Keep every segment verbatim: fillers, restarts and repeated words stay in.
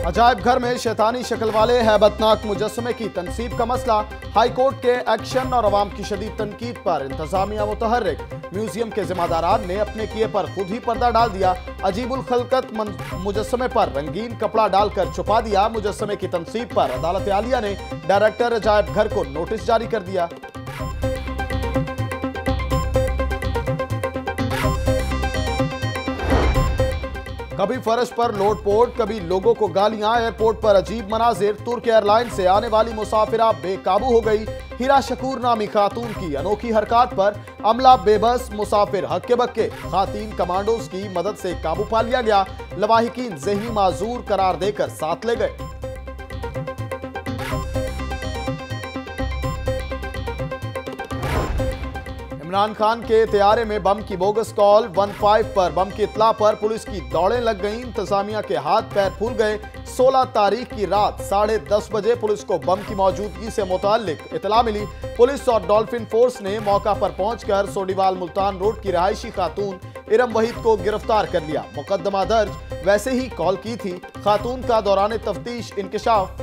अजायब घर में शैतानी शक्ल वाले हैबतनाक मुजस्समे की तनसीब का मसला, हाईकोर्ट के एक्शन और अवाम की शदीद तनकीद पर इंतजामिया मुतहर्रिक। म्यूजियम के जिम्मेदारान ने अपने किए पर खुद ही पर्दा डाल दिया। अजीबुल खलकत मुजस्समे पर रंगीन कपड़ा डालकर छुपा दिया। मुजस्समे की तनसीब पर अदालत आलिया ने डायरेक्टर अजायब घर को नोटिस जारी कर दिया। कभी फर्श पर लोटपोट, कभी लोगों को गालियां। एयरपोर्ट पर अजीब मनाजिर। तुर्क एयरलाइन से आने वाली मुसाफिरा बेकाबू हो गई। हीरा शकूर नामी खातून की अनोखी हरकत पर अमला बेबस, मुसाफिर हक्के बक्के। खातीन कमांडोज की मदद से काबू पा लिया गया। लवाहिकीन ज़हनी माजूर करार देकर साथ ले गए। इमरान खान के तैयारे में बम की बोगस कॉल। पंद्रह पर बम की इत्ला पर पुलिस की दौड़ें लग गईं। इंतजामिया के हाथ पैर फूल गए। सोलह तारीख की रात साढ़े दस बजे पुलिस को बम की मौजूदगी से मुताल्लिक इत्ला मिली। पुलिस और डॉल्फिन फोर्स ने मौका पर पहुंचकर सोडीवाल मुल्तान रोड की रहायशी खातून इरम वहीद को गिरफ्तार कर लिया। मुकदमा दर्ज। वैसे ही कॉल की थी। खातून का दौरान तफ्तीश इंकशाफ।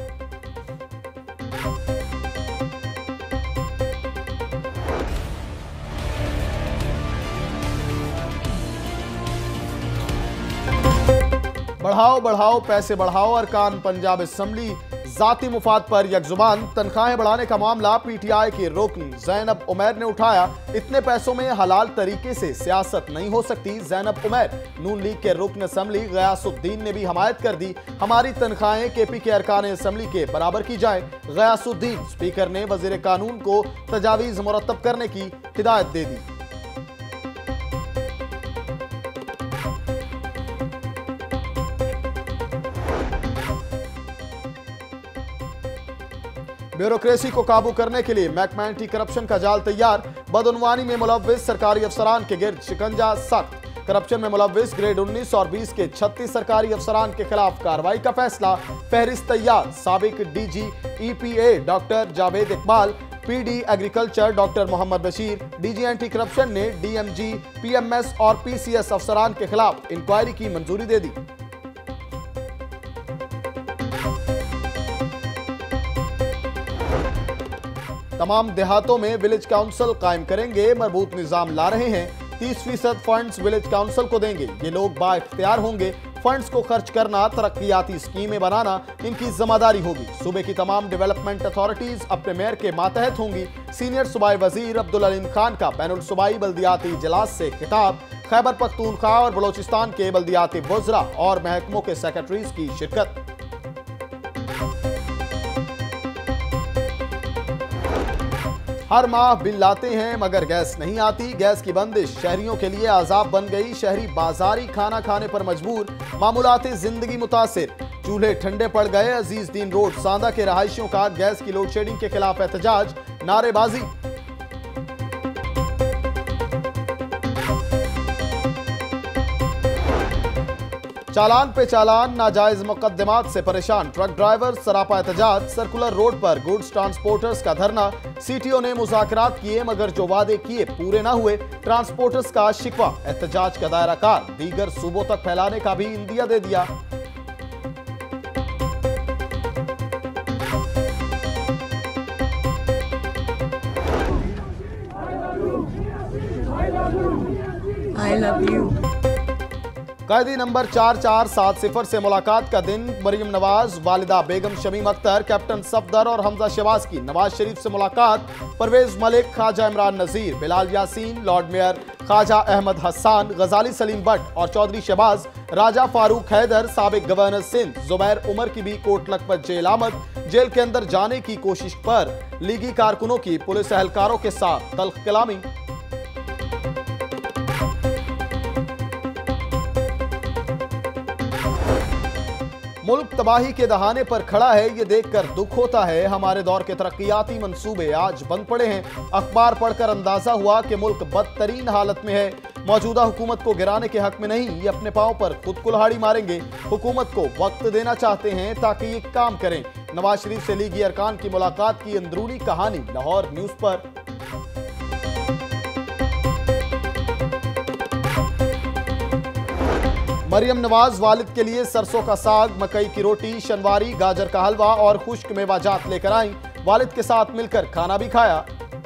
बढ़ाओ बढ़ाओ पैसे बढ़ाओ। अरकान पंजाब असम्बली जाती मुफाद पर यकजुबान। तनख्वाहें बढ़ाने का मामला पीटीआई की रुकन ज़ैनब उमैर ने उठाया। इतने पैसों में हलाल तरीके से सियासत नहीं हो सकती। ज़ैनब उमैर। नून लीग के रुकन असम्बली गयासुद्दीन ने भी हमायत कर दी। हमारी तनख्वाहें केपी के अरकान असम्बली के बराबर की जाए। गयासुद्दीन। स्पीकर ने वजीर कानून को तजावीज़ मुरतब करने की हिदायत दे दी। ब्यूरोक्रेसी को काबू करने के लिए महकमा एंटी करप्शन का जाल तैयार। बदउनवानी में मुलव्विस सरकारी अफसरान के गिर्द शिकंजा सख्त। करप्शन में मुलव्विस ग्रेड उन्नीस और बीस के छत्तीस सरकारी अफसरान के खिलाफ कार्रवाई का फैसला। फहरिस्त तैयार। साबिक DG EPA doctor Javed Iqbal, PD agriculture doctor Mohammad Bashir, DG anti corruption ने डीएमजी, पीएमएस और पीसीएस अफसरान के खिलाफ इंक्वायरी की मंजूरी दे दी। तमाम देहातों में विलेज काउंसिल कायम करेंगे। मजबूत निजाम ला रहे हैं। तीस फीसद फंड्स विलेज काउंसिल को देंगे। ये लोग बाइख्तियार होंगे। फंड्स को खर्च करना, तरक्याती स्कीमें बनाना इनकी जिम्मेदारी होगी। सूबे की तमाम डेवलपमेंट अथॉरिटीज अपने मेयर के मातहत होंगी। सीनियर सूबाई वजीर अब्दुल अलीम खान का बैनुल सूबाई बल्दियाती इजलास से खिताब। खैबर पख्तूनख्वा और बलोचिस्तान के बल्दियाती वज़रा और महकमों के सेक्रेटरीज की शिरकत। हर माह बिल लाते हैं मगर गैस नहीं आती। गैस की बंदिश शहरियों के लिए आजाब बन गई। शहरी बाजारी खाना खाने पर मजबूर। मामूलाती जिंदगी मुतासिर। चूल्हे ठंडे पड़ गए। अजीज दीन रोड सांदा के रहायशियों का गैस की लोड शेडिंग के खिलाफ एहतजाज, नारेबाजी। चालान पे चालान, नाजायज मुकदमात से परेशान ट्रक ड्राइवर, सरापा एहतजाज। सर्कुलर रोड पर गुड्स ट्रांसपोर्टर्स का धरना। सीटीओ ने मुज़ाकरात किए मगर जो वादे किए पूरे ना हुए। ट्रांसपोर्टर्स का शिकवा। एहतजाज का दायरा कार दीगर सूबों तक फैलाने का भी इंदिया दे दिया। I love you. कैदी नंबर चार चार सात सिफर से मुलाकात का दिन। मरियम नवाज, वालिदा बेगम शमीम अख्तर, कैप्टन सफदर और हमजा शहबाज की नवाज शरीफ से मुलाकात। परवेज मलिक, ख्वाजा इमरान नजीर, बिलाल यासीन, लॉर्ड मेयर ख्वाजा अहमद हसन, गजाली सलीम भट्ट और चौधरी शहबाज, राजा फारूक हैदर, साबिक गवर्नर सिंध जुबैर उमर की भी कोट लखपत जेल आमद। जेल के अंदर जाने की कोशिश पर लीगी कारकुनों की पुलिस एहलकारों के साथ तल्ख कलामी। मुल्क तबाही के दहाने पर खड़ा है। ये देखकर दुख होता है। हमारे दौर के तरक्याती मंसूबे आज बंद पड़े हैं। अखबार पढ़कर अंदाजा हुआ कि मुल्क बदतरीन हालत में है। मौजूदा हुकूमत को गिराने के हक में नहीं, ये अपने पांव पर खुद कुल्हाड़ी मारेंगे। हुकूमत को वक्त देना चाहते हैं ताकि ये काम करें। नवाज शरीफ से लीगी अरकान की मुलाकात की अंदरूनी कहानी लाहौर न्यूज पर। मरियम नवाज वालिद के लिए सरसों का साग, मकई की रोटी, शनवारी, गाजर का हलवा और खुश्क मेवाजात लेकर आईं। वालिद के साथ मिलकर खाना भी खाया।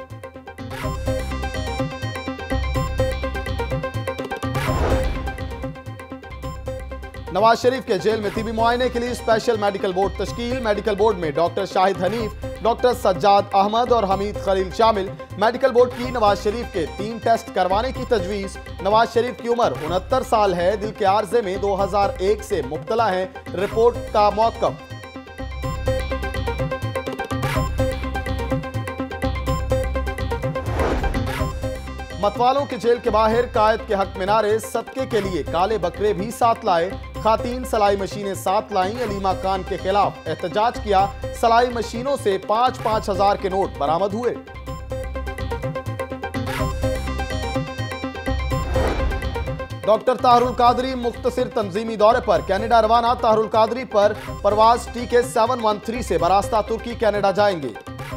नवाज शरीफ के जेल में तिबी मुआयने के लिए स्पेशल मेडिकल बोर्ड तश्कील। मेडिकल बोर्ड में डॉक्टर शाहिद हनीफ, डॉक्टर सज्जाद अहमद और हमीद खलील शामिल। मेडिकल बोर्ड की नवाज शरीफ के तीन टेस्ट करवाने की तजवीज। नवाज शरीफ की उम्र उनहत्तर साल है। दिल के आर्जे में दो हजार एक से मुब्तला है। रिपोर्ट का मौक़िफ़। मतवालों के जेल के बाहर कायद के हक में नारे, सदके के लिए काले बकरे भी साथ लाए। खातीन सलाई मशीनें साथ लाईं। अलीमा खान के खिलाफ एहतजाज किया। सलाई मशीनों से पांच पांच हजार के नोट बरामद हुए। डॉक्टर ताहरुल कादरी मुख्तसिर तंजीमी दौरे पर कनाडा रवाना। ताहरुल कादरी पर परवाज T K seven one three से बरास्ता तुर्की कनाडा जाएंगे।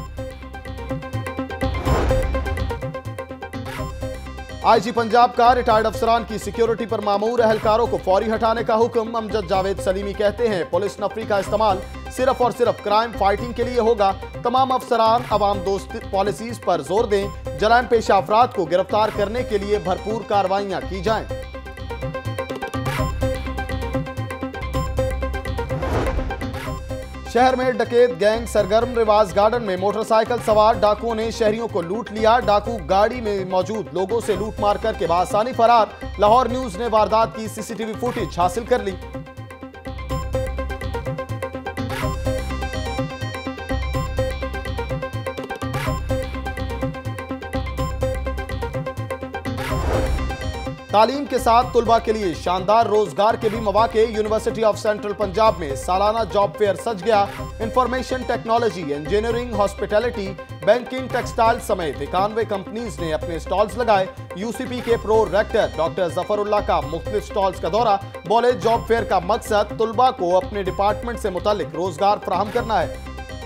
आईजी पंजाब का रिटायर्ड अफसरान की सिक्योरिटी पर मामूर अहलकारों को फौरी हटाने का हुक्म। अमजद जावेद सलीमी कहते हैं पुलिस नफरी का इस्तेमाल सिर्फ और सिर्फ क्राइम फाइटिंग के लिए होगा। तमाम अफसरान अवाम दोस्त पॉलिसीज पर जोर दें। जराइम पेशा अफराद को गिरफ्तार करने के लिए भरपूर कार्रवाइयां की जाएं। शहर में डकैत गैंग सरगर्म। रिवाज गार्डन में मोटरसाइकिल सवार डाकुओं ने शहरियों को लूट लिया। डाकू गाड़ी में मौजूद लोगों से लूट मार करके बआसानी फरार। लाहौर न्यूज ने वारदात की सीसीटीवी फुटेज हासिल कर ली। तालीम के साथ तुलबा के लिए शानदार रोजगार के भी मौके। यूनिवर्सिटी ऑफ सेंट्रल पंजाब में सालाना जॉब फेयर सज गया। Information technology, engineering, hospitality, banking, textile समेत इक्यानवे कंपनीज ने अपने स्टॉल्स लगाए। यूसीपी के प्रो रेक्टर डॉक्टर जफरुल्लाह का मुख्तलिफ स्टॉल्स का दौरा। बोले जॉब फेयर का मकसद तुलबा को अपने डिपार्टमेंट से मुतालिक रोजगार फराहम करना है।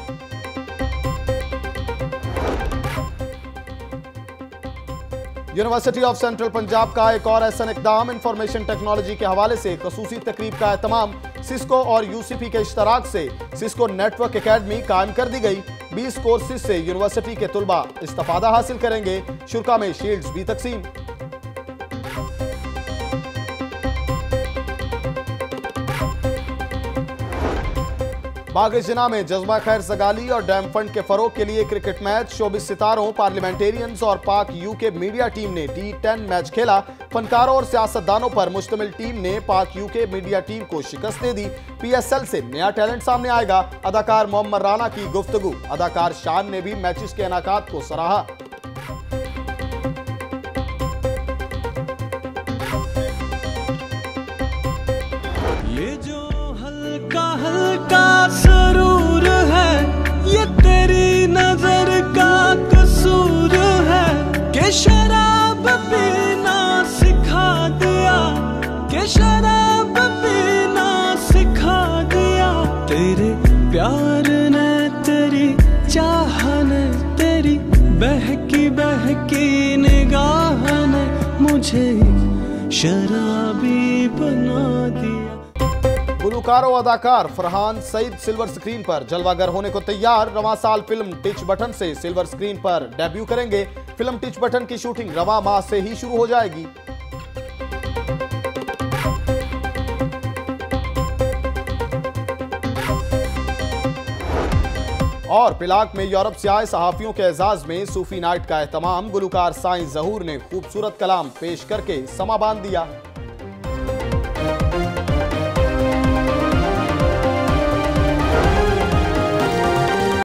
यूनिवर्सिटी ऑफ सेंट्रल पंजाब का एक और ऐसा इकदाम। इंफॉर्मेशन टेक्नोलॉजी के हवाले से खसूसी तकरीब का एहतमाम। सिस्को और यूसीपी के इश्तराक से सिस्को नेटवर्क एकेडमी कायम कर दी गई। बीस कोर्सेज से यूनिवर्सिटी के तुलबा इस्तिफादा हासिल करेंगे। शुरा में शील्ड्स भी तकसीम। बाग-ए-जिना में जज्बा खैर सगाली और डैम फंड के फरोग के लिए क्रिकेट मैच। शोबिस सितारों, पार्लियामेंटेरियंस और पाक यूके मीडिया टीम ने टी टेन मैच खेला। फनकारों और सियासतदानों पर मुश्तमिल टीम ने पाक यूके मीडिया टीम को शिकस्त दे दी। पीएसएल से नया टैलेंट सामने आएगा। अदाकार मोहम्मद राना की गुफ्तगू। अदाकार शान ने भी मैचेस के इनाकात को सराहा। ये जो हल्का हल्का सरूर है, ये तेरी नजर का कसूर है कि शराब पीना सिखा दिया, कि शराब पीना सिखा दिया। तेरे प्यार ने, तेरी चाह ने, तेरी बहकी बहकी निगाह ने मुझे शराबी बना दिया। गुलकार और अदाकार फरहान सईद सिल्वर स्क्रीन पर जलवागर होने को तैयार। रवां साल फिल्म टिच बटन से सिल्वर स्क्रीन पर डेब्यू करेंगे। फिल्म टिच बटन की शूटिंग रवां माह से ही शुरू हो जाएगी। और पिलाक में यूरोप से आए सहाफियों के एजाज में सूफी नाइट का एहतमाम। गुलकार साईं जहूर ने खूबसूरत कलाम पेश करके समा बांध दिया।